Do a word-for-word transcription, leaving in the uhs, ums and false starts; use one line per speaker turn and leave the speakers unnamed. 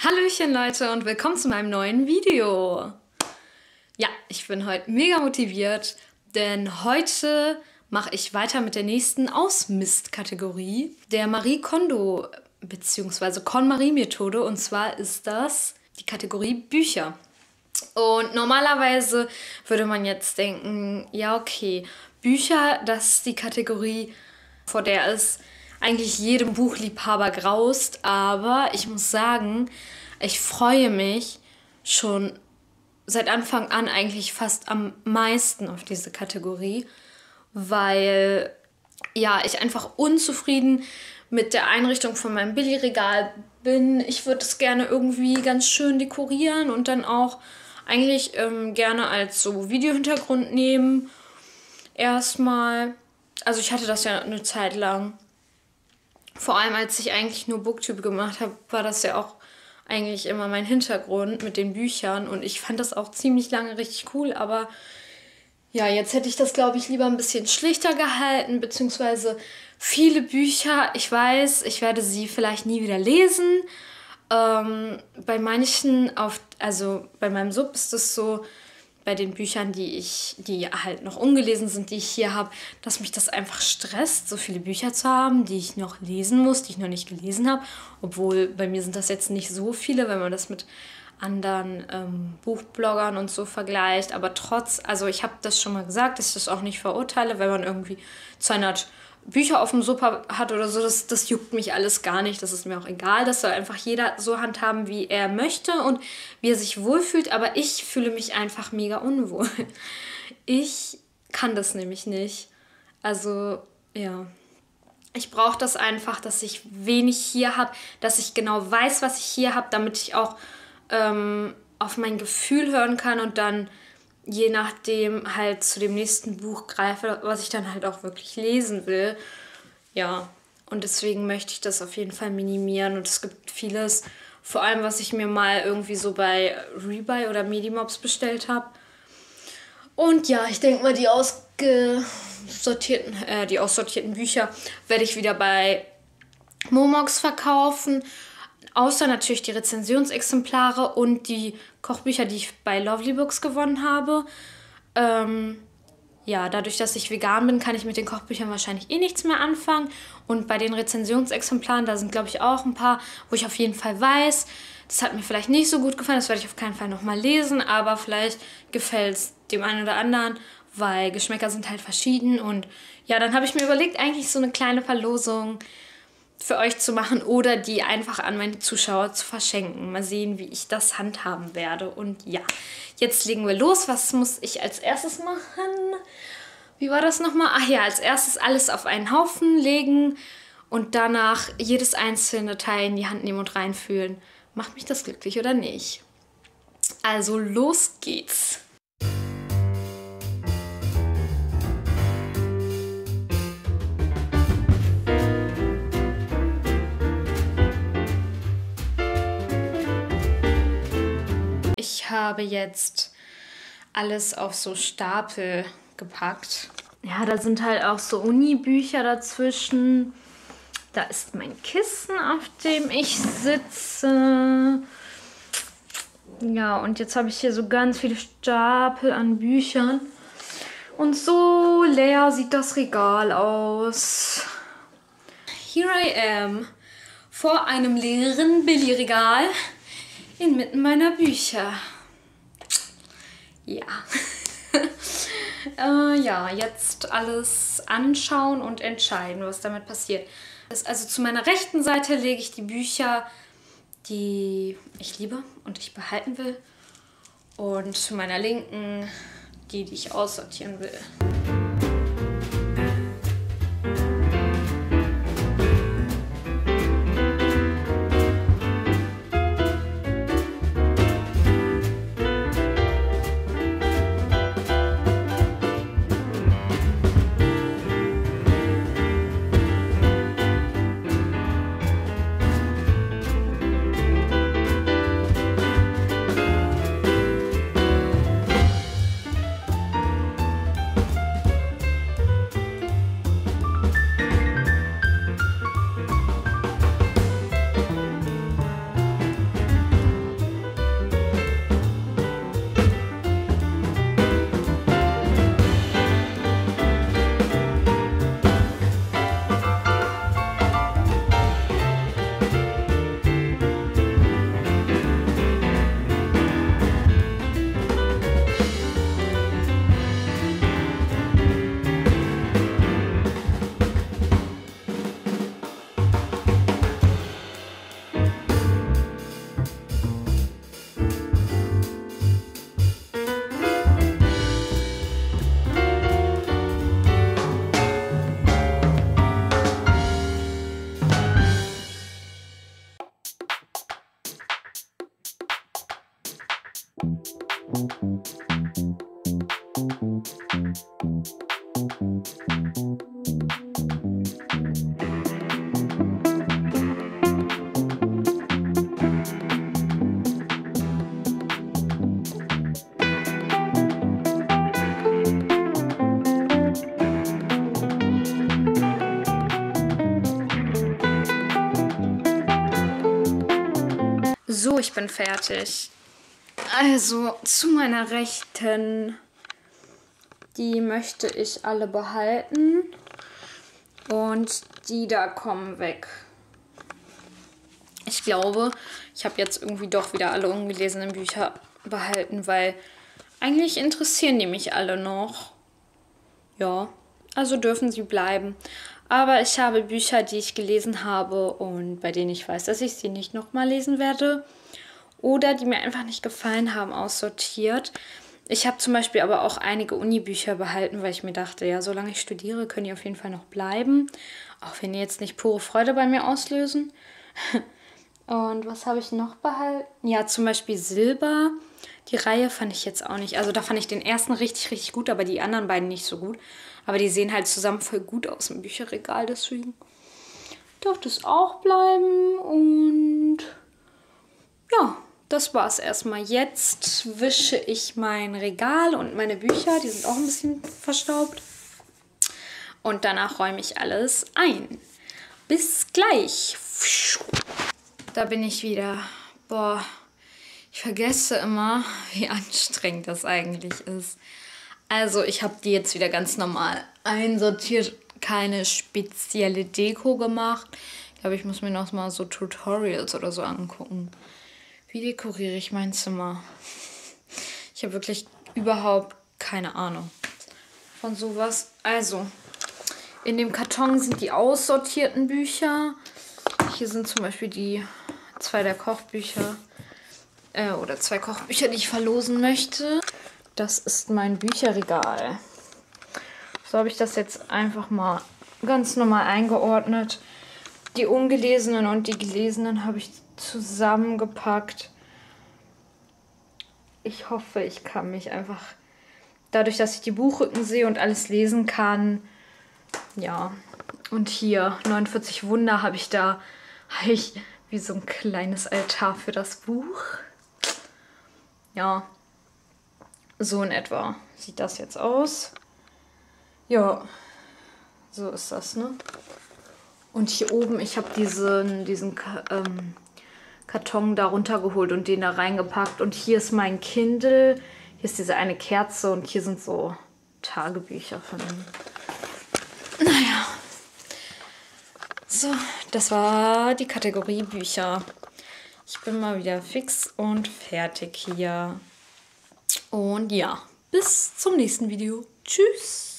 Hallöchen Leute und willkommen zu meinem neuen Video. Ja, ich bin heute mega motiviert, denn heute mache ich weiter mit der nächsten Ausmist-Kategorie der Marie Kondo bzw. KonMari-Methode, und zwar ist das die Kategorie Bücher. Und normalerweise würde man jetzt denken, ja okay, Bücher, das ist die Kategorie, vor der es eigentlich jedem Buchliebhaber graust, aber ich muss sagen, ich freue mich schon seit Anfang an eigentlich fast am meisten auf diese Kategorie, weil ja, ich einfach unzufrieden mit der Einrichtung von meinem Billigregal bin. Ich würde es gerne irgendwie ganz schön dekorieren und dann auch eigentlich ähm, gerne als so Videohintergrund nehmen. Erstmal, also ich hatte das ja eine Zeit lang. Vor allem, als ich eigentlich nur Booktube gemacht habe, war das ja auch eigentlich immer mein Hintergrund mit den Büchern. Und ich fand das auch ziemlich lange richtig cool. Aber ja, jetzt hätte ich das, glaube ich, lieber ein bisschen schlichter gehalten. Beziehungsweise viele Bücher, ich weiß, ich werde sie vielleicht nie wieder lesen. Ähm, bei manchen, auf, also bei meinem Sub ist es so, bei den Büchern, die ich, die halt noch ungelesen sind, die ich hier habe, dass mich das einfach stresst, so viele Bücher zu haben, die ich noch lesen muss, die ich noch nicht gelesen habe. Obwohl, bei mir sind das jetzt nicht so viele, wenn man das mit anderen ähm, Buchbloggern und so vergleicht. Aber trotz, also ich habe das schon mal gesagt, dass ich das auch nicht verurteile, wenn man irgendwie zweihundert Bücher auf dem Sofa hat oder so, das, das juckt mich alles gar nicht. Das ist mir auch egal. Das soll einfach jeder so handhaben, wie er möchte und wie er sich wohlfühlt. Aber ich fühle mich einfach mega unwohl. Ich kann das nämlich nicht. Also, ja. Ich brauche das einfach, dass ich wenig hier habe, dass ich genau weiß, was ich hier habe, damit ich auch ähm, auf mein Gefühl hören kann und dann je nachdem halt zu dem nächsten Buch greife, was ich dann halt auch wirklich lesen will. Ja, und deswegen möchte ich das auf jeden Fall minimieren. Und es gibt vieles, vor allem was ich mir mal irgendwie so bei Rebuy oder Medimobs bestellt habe. Und ja, ich denke mal, die ausgesortierten, äh, die aussortierten Bücher werde ich wieder bei Momox verkaufen. Außer natürlich die Rezensionsexemplare und die Kochbücher, die ich bei Lovely Books gewonnen habe. Ähm, ja, dadurch, dass ich vegan bin, kann ich mit den Kochbüchern wahrscheinlich eh nichts mehr anfangen. Und bei den Rezensionsexemplaren, da sind, glaube ich, auch ein paar, wo ich auf jeden Fall weiß, das hat mir vielleicht nicht so gut gefallen, das werde ich auf keinen Fall nochmal lesen, aber vielleicht gefällt es dem einen oder anderen, weil Geschmäcker sind halt verschieden. Und ja, dann habe ich mir überlegt, eigentlich so eine kleine Verlosung für euch zu machen oder die einfach an meine Zuschauer zu verschenken. Mal sehen, wie ich das handhaben werde. Und ja, jetzt legen wir los. Was muss ich als erstes machen? Wie war das nochmal? Ach ja, als erstes alles auf einen Haufen legen und danach jedes einzelne Teil in die Hand nehmen und reinfühlen. Macht mich das glücklich oder nicht? Also los geht's. Ich habe jetzt alles auf so Stapel gepackt. Ja, da sind halt auch so Uni-Bücher dazwischen. Da ist mein Kissen, auf dem ich sitze. Ja, und jetzt habe ich hier so ganz viele Stapel an Büchern. Und so leer sieht das Regal aus. Here I am, vor einem leeren Billigregal inmitten meiner Bücher. Ja. äh, ja, jetzt alles anschauen und entscheiden, was damit passiert. Das, also zu meiner rechten Seite lege ich die Bücher, die ich liebe und ich behalten will. Und zu meiner linken die, die ich aussortieren will. So, ich bin fertig. Also, zu meiner Rechten, die möchte ich alle behalten. Und die da kommen weg. Ich glaube, ich habe jetzt irgendwie doch wieder alle ungelesenen Bücher behalten, weil eigentlich interessieren die mich alle noch. Ja, also dürfen sie bleiben. Aber ich habe Bücher, die ich gelesen habe und bei denen ich weiß, dass ich sie nicht nochmal lesen werde. Oder die mir einfach nicht gefallen haben, aussortiert. Ich habe zum Beispiel aber auch einige Uni-Bücher behalten, weil ich mir dachte, ja, solange ich studiere, können die auf jeden Fall noch bleiben. Auch wenn die jetzt nicht pure Freude bei mir auslösen. Und was habe ich noch behalten? Ja, zum Beispiel Silber. Die Reihe fand ich jetzt auch nicht. Also da fand ich den ersten richtig, richtig gut, aber die anderen beiden nicht so gut. Aber die sehen halt zusammen voll gut aus im Bücherregal, deswegen darf das auch bleiben. Und ja, das war's erstmal. Jetzt wische ich mein Regal und meine Bücher. Die sind auch ein bisschen verstaubt. Und danach räume ich alles ein. Bis gleich. Da bin ich wieder. Boah, ich vergesse immer, wie anstrengend das eigentlich ist. Also ich habe die jetzt wieder ganz normal einsortiert. Keine spezielle Deko gemacht. Ich glaube, ich muss mir noch mal so Tutorials oder so angucken. Wie dekoriere ich mein Zimmer? Ich habe wirklich überhaupt keine Ahnung von sowas. Also, in dem Karton sind die aussortierten Bücher. Hier sind zum Beispiel die zwei der Kochbücher. Äh, oder zwei Kochbücher, die ich verlosen möchte. Das ist mein Bücherregal. So habe ich das jetzt einfach mal ganz normal eingeordnet. Die ungelesenen und die gelesenen habe ich zusammengepackt. Ich hoffe, ich kann mich einfach, dadurch, dass ich die Buchrücken sehe und alles lesen kann, ja. Und hier neunundvierzig Wunder habe ich da, habe ich wie so ein kleines Altar für das Buch. Ja, so in etwa sieht das jetzt aus. Ja, so ist das, ne? Und hier oben, ich habe diesen, diesen ähm, Karton da runtergeholt und den da reingepackt. Und hier ist mein Kindle. Hier ist diese eine Kerze und hier sind so Tagebücher von ihm. Naja. So, das war die Kategorie Bücher. Ich bin mal wieder fix und fertig hier. Und ja, bis zum nächsten Video. Tschüss.